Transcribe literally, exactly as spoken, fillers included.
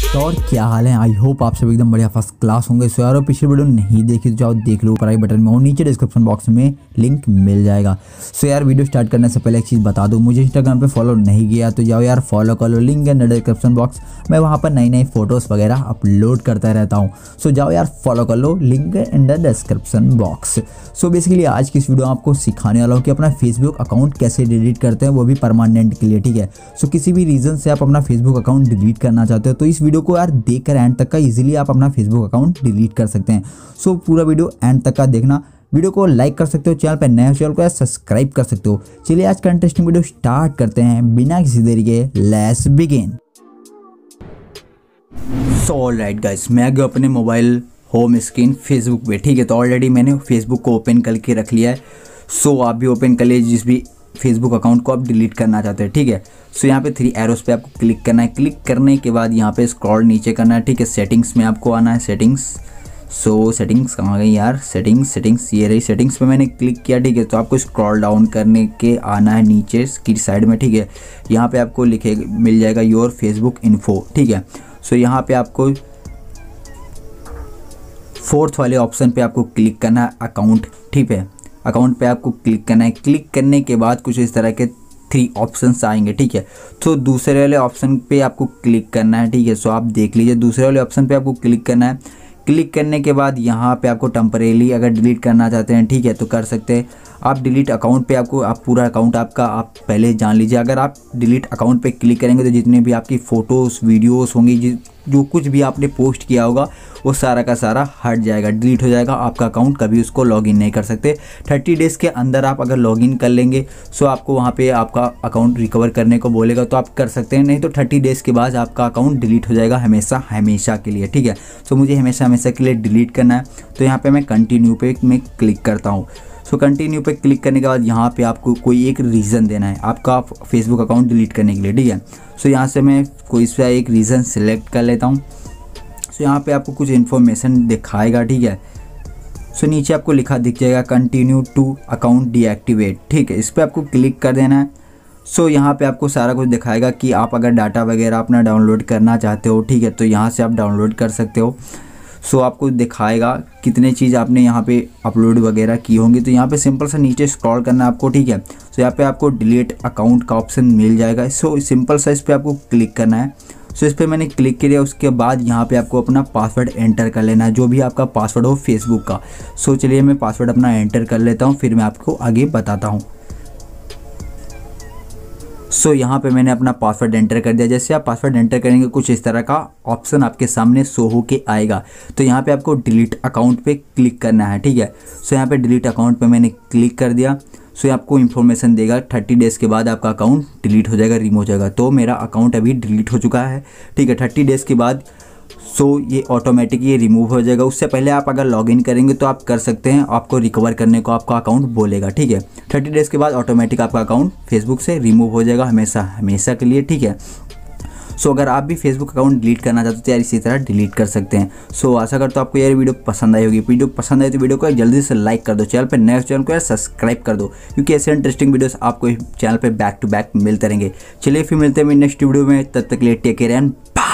तो और क्या हाल है, आई होप आप सब एकदम बढ़िया फर्स्ट क्लास होंगे। सो यार पिछली वीडियो नहीं देखी तो जाओ देख लो, ऊपर आई बटन में और नीचे डिस्क्रिप्शन बॉक्स में लिंक मिल जाएगा। सो यार वीडियो स्टार्ट करने से पहले एक चीज़ बता दूं, मुझे इंस्टाग्राम पे फॉलो नहीं किया तो जाओ यार फॉलो कर लो, लिंक है डिस्क्रिप्शन बॉक्स। मैं वहाँ पर नई नई फोटोज़ वगैरह अपलोड करता रहता हूँ। सो जाओ यार फॉलो कर लो, लिंक है in the description box. So basically आज की इस वीडियो आपको सिखाने वाला हूँ कि अपना फेसबुक अकाउंट कैसे डिलीट करते हैं, वो भी परमानेंट के लिए, ठीक है। सो किसी भी रीज़न से आप अपना फेसबुक अकाउंट डिलीट करना चाहते हो तो इस वीडियो को यार देख कर एंड तक का इजीली आप अपना फेसबुक अकाउंट डिलीट कर सकते हैं। सो पूरा वीडियो एंड तक का देखना, वीडियो को लाइक कर सकते हो, चैनल पर नए हो चैनल को सब्सक्राइब कर सकते हो। चलिए आज का इंटरेस्टिंग वीडियो स्टार्ट करते हैं बिना किसी देरी के, let's begin. So alright guys, मैं आ गया अपने मोबाइल होम स्क्रीन फेसबुक पे, ठीक है। तो ऑलरेडी मैंने फेसबुक को ओपन करके रख लिया है। सो आप भी ओपन कर लीजिए जिस भी फेसबुक अकाउंट को आप डिलीट करना चाहते हैं, ठीक है। सो यहाँ पे थ्री एरोस पे आपको क्लिक करना है। क्लिक करने के बाद यहाँ पे स्क्रॉल नीचे करना है, ठीक है। सेटिंग्स में आपको आना है, सेटिंग्स। सो सेटिंग्स कहाँ गई यार, सेटिंग्स सेटिंग्स ये रही। सेटिंग्स पे मैंने क्लिक किया, ठीक है। तो आपको स्क्रॉल डाउन करने के आना है नीचे की साइड में, ठीक है। यहाँ पे आपको लिखे मिल जाएगा योर फेसबुक इन्फो, ठीक है। सो यहाँ पे आपको फोर्थ वाले ऑप्शन पे आपको क्लिक करना है, अकाउंट, ठीक है। अकाउंट पे आपको क्लिक करना है। क्लिक करने के बाद कुछ इस तरह के थ्री ऑप्शंस आएंगे, ठीक है। तो दूसरे वाले ऑप्शन पे आपको क्लिक करना है, ठीक है। सो आप देख लीजिए, दूसरे वाले ऑप्शन पे आपको क्लिक करना है। क्लिक करने के बाद यहाँ पे आपको टेम्परेली अगर डिलीट करना चाहते हैं, ठीक है, तो कर सकते हैं आप। डिलीट अकाउंट पे आपको आप पूरा अकाउंट आपका आप पहले जान लीजिए। अगर आप डिलीट अकाउंट पे क्लिक करेंगे तो जितने भी आपकी फ़ोटोज़ वीडियोस होंगी, जो कुछ भी आपने पोस्ट किया होगा वो सारा का सारा हट जाएगा, डिलीट हो जाएगा। आपका अकाउंट कभी उसको लॉगिन नहीं कर सकते। थर्टी डेज़ के अंदर आप अगर लॉगिन कर लेंगे सो आपको वहाँ पे आपका अकाउंट रिकवर करने को बोलेगा तो आप कर सकते हैं, नहीं तो थर्टी डेज़ के बाद आपका अकाउंट डिलीट हो जाएगा हमेशा हमेशा के लिए, ठीक है। सो मुझे हमेशा हमेशा के लिए डिलीट करना है तो यहाँ पर मैं कंटिन्यू पे मैं क्लिक करता हूँ। सो कंटिन्यू पे क्लिक करने के बाद यहाँ पे आपको कोई एक रीज़न देना है आपका फेसबुक अकाउंट डिलीट करने के लिए, ठीक है। सो यहाँ से मैं कोई सा एक रीज़न सेलेक्ट कर लेता हूँ। सो यहाँ पे आपको कुछ इन्फॉर्मेशन दिखाएगा, ठीक है। सो नीचे आपको लिखा दिख जाएगा कंटिन्यू टू अकाउंट डीएक्टिवेट, ठीक है। इस पर आपको क्लिक कर देना है। सो यहाँ पे आपको सारा कुछ दिखाएगा कि आप अगर डाटा वगैरह अपना डाउनलोड करना चाहते हो, ठीक है, तो यहाँ से आप डाउनलोड कर सकते हो। सो आपको दिखाएगा कितने चीज़ आपने यहाँ पे अपलोड वगैरह की होंगी। तो यहाँ पे सिंपल सा नीचे स्क्रॉल करना है आपको, ठीक है। सो यहाँ पे आपको डिलीट अकाउंट का ऑप्शन मिल जाएगा। सो सिंपल सा इस पर आपको क्लिक करना है। सो इस पर मैंने क्लिक किया। उसके बाद यहाँ पे आपको अपना पासवर्ड एंटर कर लेना है, जो भी आपका पासवर्ड हो फेसबुक का। सो चलिए मैं पासवर्ड अपना एंटर कर लेता हूँ, फिर मैं आपको आगे बताता हूँ। सो so, यहाँ पे मैंने अपना पासवर्ड एंटर कर दिया। जैसे आप पासवर्ड एंटर करेंगे कुछ इस तरह का ऑप्शन आपके सामने शो हो के आएगा। तो यहाँ पे आपको डिलीट अकाउंट पे क्लिक करना है, ठीक है। सो so, यहाँ पे डिलीट अकाउंट पे मैंने क्लिक कर दिया। सो so, आपको इन्फॉर्मेशन देगा थर्टी डेज़ के बाद आपका अकाउंट डिलीट हो जाएगा, रिमूव हो जाएगा। तो मेरा अकाउंट अभी डिलीट हो चुका है, ठीक है, थर्टी डेज़ के बाद। सो so, ये ऑटोमेटिक ये रिमूव हो जाएगा। उससे पहले आप अगर लॉगिन करेंगे तो आप कर सकते हैं, आपको रिकवर करने को आपका अकाउंट बोलेगा, ठीक है। थर्टी डेज़ के बाद ऑटोमेटिक आपका अकाउंट फेसबुक से रिमूव हो जाएगा हमेशा हमेशा के लिए, ठीक है। सो so, अगर आप भी फेसबुक अकाउंट डिलीट करना चाहते हो तो यार इसी तरह डिलीट कर सकते हैं। सो so, आशा करता हूँ आपको यार वीडियो पसंद आई होगी। वीडियो पसंद आई तो वीडियो को जल्दी से लाइक कर दो, चैनल पर नेक्स्ट चैनल को यार सब्सक्राइब कर दो, क्योंकि ऐसे इंटरेस्टिंग वीडियोस आपको चैनल पर बैक टू बैक मिलते रहेंगे। चलिए फिर मिलते हैं नेक्स्ट वीडियो में, तब तक के लिए टेक केयर एंड बाय।